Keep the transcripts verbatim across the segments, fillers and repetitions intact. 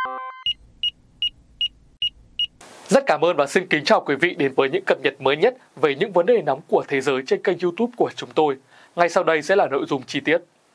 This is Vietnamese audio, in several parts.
Rất cảm ơn và xin kính chào quý vị đến với những cập nhật mới nhất về những vấn đề nóng của thế giới trên kênh YouTube của chúng tôi. Ngay sau đây sẽ là nội dung chi tiết.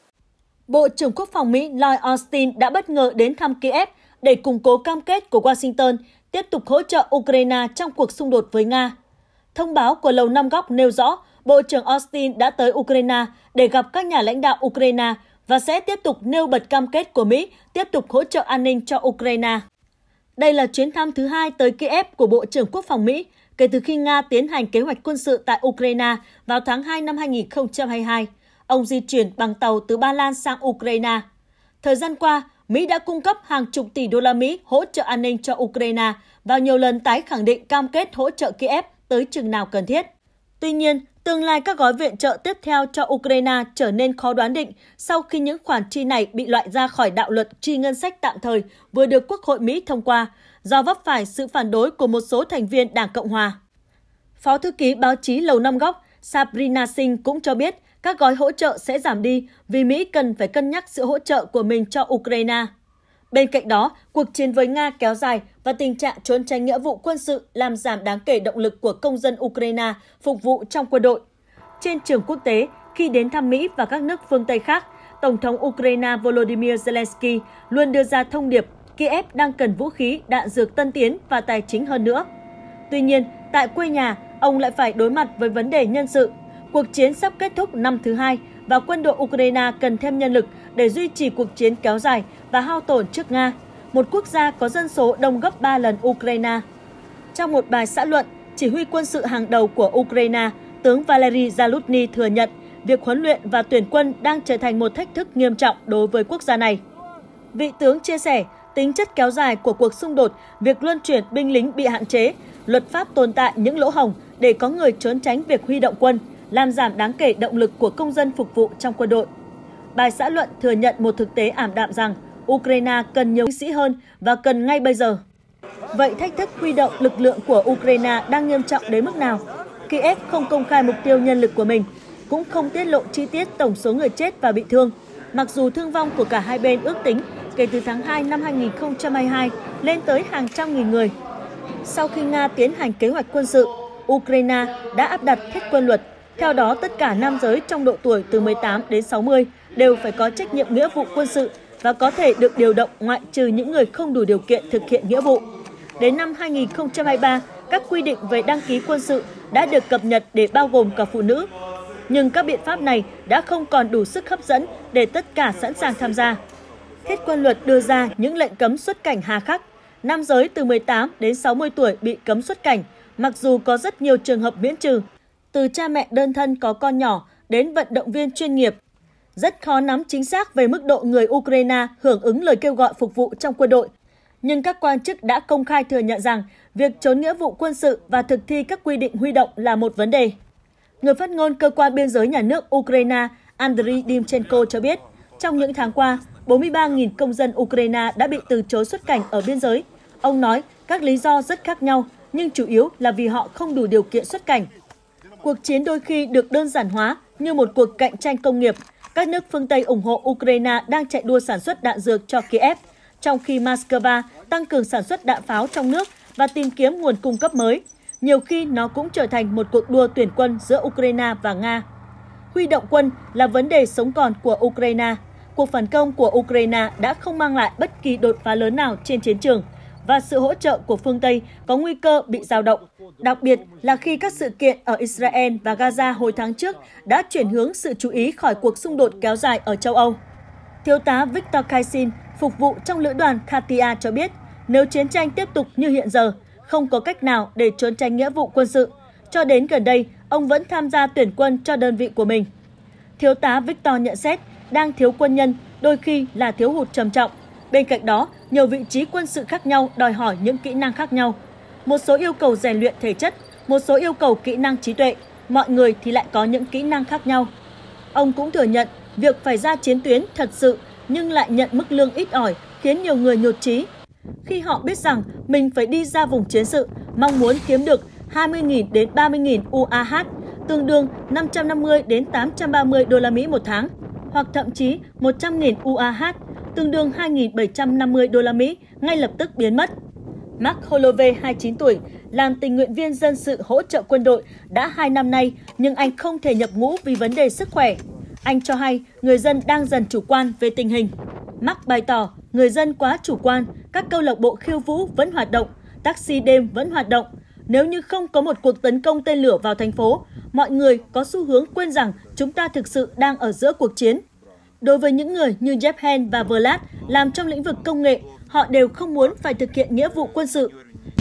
Bộ trưởng Quốc phòng Mỹ Lloyd Austin đã bất ngờ đến thăm Kiev để củng cố cam kết của Washington tiếp tục hỗ trợ Ukraine trong cuộc xung đột với Nga. Thông báo của Lầu Năm Góc nêu rõ Bộ trưởng Austin đã tới Ukraine để gặp các nhà lãnh đạo Ukraine và sẽ tiếp tục nêu bật cam kết của Mỹ tiếp tục hỗ trợ an ninh cho Ukraine. Đây là chuyến thăm thứ hai tới Kiev của Bộ trưởng Quốc phòng Mỹ kể từ khi Nga tiến hành kế hoạch quân sự tại Ukraine vào tháng hai năm hai nghìn không trăm hai mươi hai. Ông di chuyển bằng tàu từ Ba Lan sang Ukraine. Thời gian qua, Mỹ đã cung cấp hàng chục tỷ đô la Mỹ hỗ trợ an ninh cho Ukraine và nhiều lần tái khẳng định cam kết hỗ trợ Kiev tới chừng nào cần thiết. Tuy nhiên, tương lai các gói viện trợ tiếp theo cho Ukraine trở nên khó đoán định sau khi những khoản chi này bị loại ra khỏi đạo luật chi ngân sách tạm thời vừa được Quốc hội Mỹ thông qua, do vấp phải sự phản đối của một số thành viên Đảng Cộng Hòa. Phó thư ký báo chí Lầu Năm Góc Sabrina Singh cũng cho biết các gói hỗ trợ sẽ giảm đi vì Mỹ cần phải cân nhắc sự hỗ trợ của mình cho Ukraine. Bên cạnh đó, cuộc chiến với Nga kéo dài và tình trạng trốn tránh nghĩa vụ quân sự làm giảm đáng kể động lực của công dân Ukraine phục vụ trong quân đội. Trên trường quốc tế, khi đến thăm Mỹ và các nước phương Tây khác, Tổng thống Ukraine Volodymyr Zelensky luôn đưa ra thông điệp Kiev đang cần vũ khí, đạn dược tân tiến và tài chính hơn nữa. Tuy nhiên, tại quê nhà, ông lại phải đối mặt với vấn đề nhân sự. Cuộc chiến sắp kết thúc năm thứ hai và quân đội Ukraine cần thêm nhân lực để duy trì cuộc chiến kéo dài và hao tổn trước Nga, một quốc gia có dân số đông gấp ba lần Ukraine. Trong một bài xã luận, chỉ huy quân sự hàng đầu của Ukraine, tướng Valery Zaluzhny thừa nhận việc huấn luyện và tuyển quân đang trở thành một thách thức nghiêm trọng đối với quốc gia này. Vị tướng chia sẻ, tính chất kéo dài của cuộc xung đột, việc luân chuyển binh lính bị hạn chế, luật pháp tồn tại những lỗ hổng để có người trốn tránh việc huy động quân, làm giảm đáng kể động lực của công dân phục vụ trong quân đội. Bài xã luận thừa nhận một thực tế ảm đạm rằng Ukraine cần nhiều binh sĩ hơn và cần ngay bây giờ. Vậy thách thức huy động lực lượng của Ukraine đang nghiêm trọng đến mức nào? Kiev không công khai mục tiêu nhân lực của mình, cũng không tiết lộ chi tiết tổng số người chết và bị thương, mặc dù thương vong của cả hai bên ước tính kể từ tháng hai năm hai nghìn không trăm hai mươi hai lên tới hàng trăm nghìn người. Sau khi Nga tiến hành kế hoạch quân sự, Ukraine đã áp đặt thiết quân luật. Theo đó, tất cả nam giới trong độ tuổi từ mười tám đến sáu mươi đều phải có trách nhiệm nghĩa vụ quân sự và có thể được điều động ngoại trừ những người không đủ điều kiện thực hiện nghĩa vụ. Đến năm hai nghìn không trăm hai mươi ba, các quy định về đăng ký quân sự đã được cập nhật để bao gồm cả phụ nữ. Nhưng các biện pháp này đã không còn đủ sức hấp dẫn để tất cả sẵn sàng tham gia. Thiết quân luật đưa ra những lệnh cấm xuất cảnh hà khắc. Nam giới từ mười tám đến sáu mươi tuổi bị cấm xuất cảnh, mặc dù có rất nhiều trường hợp miễn trừ. Từ cha mẹ đơn thân có con nhỏ đến vận động viên chuyên nghiệp. Rất khó nắm chính xác về mức độ người Ukraine hưởng ứng lời kêu gọi phục vụ trong quân đội. Nhưng các quan chức đã công khai thừa nhận rằng việc trốn nghĩa vụ quân sự và thực thi các quy định huy động là một vấn đề. Người phát ngôn cơ quan biên giới nhà nước Ukraine Andriy Dimchenko cho biết, trong những tháng qua, bốn mươi ba nghìn công dân Ukraine đã bị từ chối xuất cảnh ở biên giới. Ông nói các lý do rất khác nhau, nhưng chủ yếu là vì họ không đủ điều kiện xuất cảnh. Cuộc chiến đôi khi được đơn giản hóa như một cuộc cạnh tranh công nghiệp. Các nước phương Tây ủng hộ Ukraine đang chạy đua sản xuất đạn dược cho Kiev, trong khi Moscow tăng cường sản xuất đạn pháo trong nước và tìm kiếm nguồn cung cấp mới. Nhiều khi nó cũng trở thành một cuộc đua tuyển quân giữa Ukraine và Nga. Huy động quân là vấn đề sống còn của Ukraine. Cuộc phản công của Ukraine đã không mang lại bất kỳ đột phá lớn nào trên chiến trường, và sự hỗ trợ của phương Tây có nguy cơ bị dao động, đặc biệt là khi các sự kiện ở Israel và Gaza hồi tháng trước đã chuyển hướng sự chú ý khỏi cuộc xung đột kéo dài ở châu Âu. Thiếu tá Viktor Kaisin, phục vụ trong lữ đoàn Katia cho biết, nếu chiến tranh tiếp tục như hiện giờ, không có cách nào để trốn tránh nghĩa vụ quân sự. Cho đến gần đây, ông vẫn tham gia tuyển quân cho đơn vị của mình. Thiếu tá Victor nhận xét, đang thiếu quân nhân, đôi khi là thiếu hụt trầm trọng. Bên cạnh đó, nhiều vị trí quân sự khác nhau đòi hỏi những kỹ năng khác nhau. Một số yêu cầu rèn luyện thể chất, một số yêu cầu kỹ năng trí tuệ, mọi người thì lại có những kỹ năng khác nhau. Ông cũng thừa nhận, việc phải ra chiến tuyến thật sự nhưng lại nhận mức lương ít ỏi khiến nhiều người nhụt chí. Khi họ biết rằng mình phải đi ra vùng chiến sự, mong muốn kiếm được hai mươi nghìn đến ba mươi nghìn u a hát, tương đương năm trăm năm mươi đến tám trăm ba mươi đô la Mỹ một tháng, hoặc thậm chí một trăm nghìn u a hát, tương đương hai nghìn bảy trăm năm mươi đô la Mỹ, ngay lập tức biến mất. Mark Holloway, hai mươi chín tuổi, làm tình nguyện viên dân sự hỗ trợ quân đội đã hai năm nay, nhưng anh không thể nhập ngũ vì vấn đề sức khỏe. Anh cho hay người dân đang dần chủ quan về tình hình. Mark bày tỏ người dân quá chủ quan, các câu lạc bộ khiêu vũ vẫn hoạt động, taxi đêm vẫn hoạt động. Nếu như không có một cuộc tấn công tên lửa vào thành phố, mọi người có xu hướng quên rằng chúng ta thực sự đang ở giữa cuộc chiến. Đối với những người như Jephen và Vlad làm trong lĩnh vực công nghệ, họ đều không muốn phải thực hiện nghĩa vụ quân sự.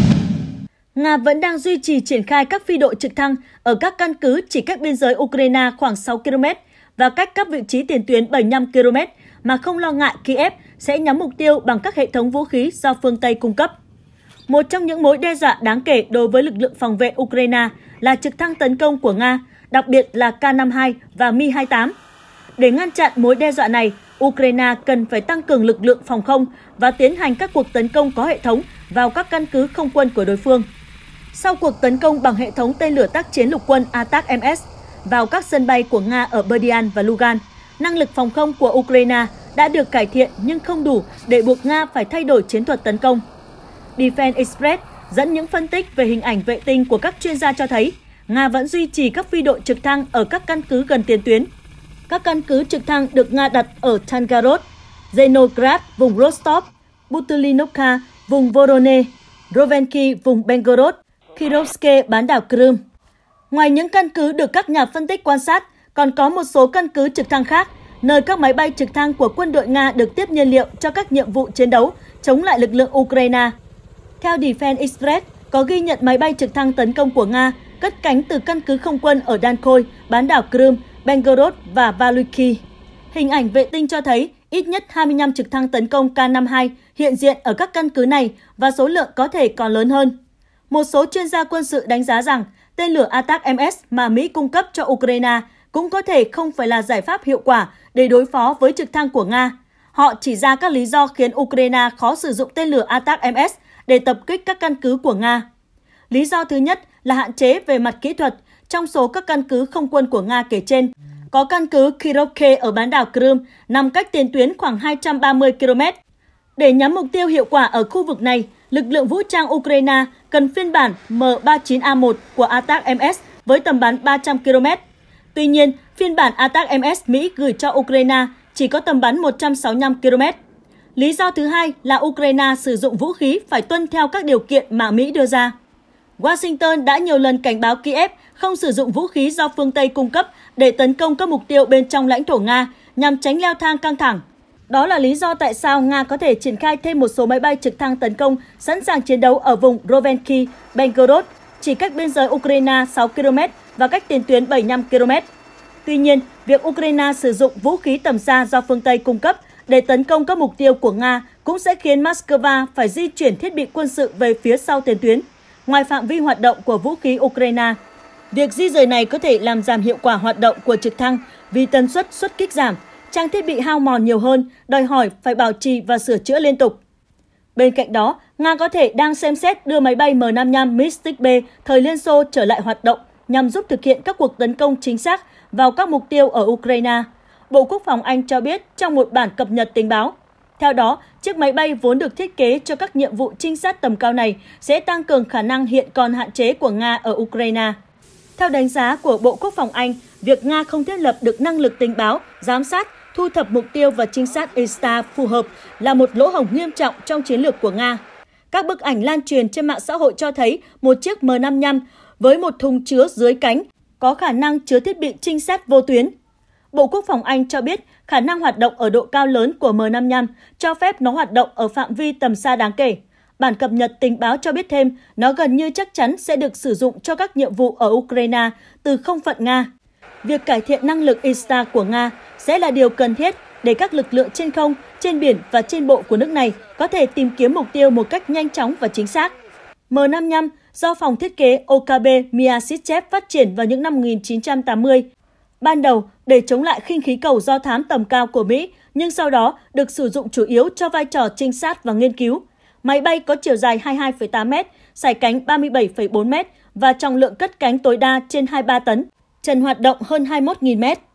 Nga vẫn đang duy trì triển khai các phi đội trực thăng ở các căn cứ chỉ cách biên giới Ukraine khoảng sáu ki lô mét và cách các vị trí tiền tuyến bảy mươi lăm ki lô mét mà không lo ngại Kiev sẽ nhắm mục tiêu bằng các hệ thống vũ khí do phương Tây cung cấp. Một trong những mối đe dọa đáng kể đối với lực lượng phòng vệ Ukraine là trực thăng tấn công của Nga, đặc biệt là K năm mươi hai và Mi hai mươi tám. Để ngăn chặn mối đe dọa này, Ukraine cần phải tăng cường lực lượng phòng không và tiến hành các cuộc tấn công có hệ thống vào các căn cứ không quân của đối phương. Sau cuộc tấn công bằng hệ thống tên lửa tác chiến lục quân A T A C M S vào các sân bay của Nga ở Berdyansk và Lugan, năng lực phòng không của Ukraine đã được cải thiện nhưng không đủ để buộc Nga phải thay đổi chiến thuật tấn công. Defense Express dẫn những phân tích về hình ảnh vệ tinh của các chuyên gia cho thấy Nga vẫn duy trì các phi đội trực thăng ở các căn cứ gần tiền tuyến. Các căn cứ trực thăng được Nga đặt ở Tangorod, Zenograd, vùng Rostov, Butylinovka, vùng Voronezh, Rovenki, vùng Belgorod, Kirovske, bán đảo Crimea. Ngoài những căn cứ được các nhà phân tích quan sát, còn có một số căn cứ trực thăng khác, nơi các máy bay trực thăng của quân đội Nga được tiếp nhiên liệu cho các nhiệm vụ chiến đấu chống lại lực lượng Ukraine. Theo Defense Express, có ghi nhận máy bay trực thăng tấn công của Nga cất cánh từ căn cứ không quân ở Dankoy, bán đảo Crimea, Belgorod và Valuki. Hình ảnh vệ tinh cho thấy ít nhất hai mươi lăm trực thăng tấn công K năm mươi hai hiện diện ở các căn cứ này và số lượng có thể còn lớn hơn. Một số chuyên gia quân sự đánh giá rằng tên lửa A T A C M S mà Mỹ cung cấp cho Ukraine cũng có thể không phải là giải pháp hiệu quả để đối phó với trực thăng của Nga. Họ chỉ ra các lý do khiến Ukraine khó sử dụng tên lửa A T A C M S để tập kích các căn cứ của Nga. Lý do thứ nhất là hạn chế về mặt kỹ thuật. Trong số các căn cứ không quân của Nga kể trên, có căn cứ Kirovke ở bán đảo Crimea nằm cách tiền tuyến khoảng hai trăm ba mươi ki lô mét. Để nhắm mục tiêu hiệu quả ở khu vực này, lực lượng vũ trang Ukraine cần phiên bản M ba mươi chín A một của A T A C M S với tầm bắn ba trăm ki lô mét. Tuy nhiên, phiên bản A T A C M S Mỹ gửi cho Ukraine chỉ có tầm bắn một trăm sáu mươi lăm ki lô mét. Lý do thứ hai là Ukraine sử dụng vũ khí phải tuân theo các điều kiện mà Mỹ đưa ra. Washington đã nhiều lần cảnh báo Kiev không sử dụng vũ khí do phương Tây cung cấp để tấn công các mục tiêu bên trong lãnh thổ Nga nhằm tránh leo thang căng thẳng. Đó là lý do tại sao Nga có thể triển khai thêm một số máy bay trực thăng tấn công sẵn sàng chiến đấu ở vùng Rovenki, Belgorod, chỉ cách biên giới Ukraine sáu ki lô mét và cách tiền tuyến bảy mươi lăm ki lô mét. Tuy nhiên, việc Ukraine sử dụng vũ khí tầm xa do phương Tây cung cấp để tấn công các mục tiêu của Nga cũng sẽ khiến Moscow phải di chuyển thiết bị quân sự về phía sau tiền tuyến, ngoài phạm vi hoạt động của vũ khí Ukraine. Việc di rời này có thể làm giảm hiệu quả hoạt động của trực thăng vì tần suất xuất kích giảm, trang thiết bị hao mòn nhiều hơn, đòi hỏi phải bảo trì và sửa chữa liên tục. Bên cạnh đó, Nga có thể đang xem xét đưa máy bay M năm mươi lăm Mystic B thời Liên Xô trở lại hoạt động nhằm giúp thực hiện các cuộc tấn công chính xác vào các mục tiêu ở Ukraine. Bộ Quốc phòng Anh cho biết trong một bản cập nhật tình báo. Theo đó, chiếc máy bay vốn được thiết kế cho các nhiệm vụ trinh sát tầm cao này sẽ tăng cường khả năng hiện còn hạn chế của Nga ở Ukraine. Theo đánh giá của Bộ Quốc phòng Anh, việc Nga không thiết lập được năng lực tình báo, giám sát, thu thập mục tiêu và trinh sát E S T A phù hợp là một lỗ hổng nghiêm trọng trong chiến lược của Nga. Các bức ảnh lan truyền trên mạng xã hội cho thấy một chiếc M năm mươi lăm với một thùng chứa dưới cánh có khả năng chứa thiết bị trinh sát vô tuyến. Bộ Quốc phòng Anh cho biết khả năng hoạt động ở độ cao lớn của M năm mươi lăm cho phép nó hoạt động ở phạm vi tầm xa đáng kể. Bản cập nhật tình báo cho biết thêm, nó gần như chắc chắn sẽ được sử dụng cho các nhiệm vụ ở Ukraine từ không phận Nga. Việc cải thiện năng lực E S T A của Nga sẽ là điều cần thiết để các lực lượng trên không, trên biển và trên bộ của nước này có thể tìm kiếm mục tiêu một cách nhanh chóng và chính xác. M năm mươi lăm do phòng thiết kế O K B Myasishchev phát triển vào những năm một nghìn chín trăm tám mươi. Ban đầu để chống lại khinh khí cầu do thám tầm cao của Mỹ, nhưng sau đó được sử dụng chủ yếu cho vai trò trinh sát và nghiên cứu. Máy bay có chiều dài hai mươi hai phẩy tám mét, sải cánh ba mươi bảy phẩy bốn mét và trọng lượng cất cánh tối đa trên hai mươi ba tấn. Trần hoạt động hơn hai mươi mốt nghìn mét.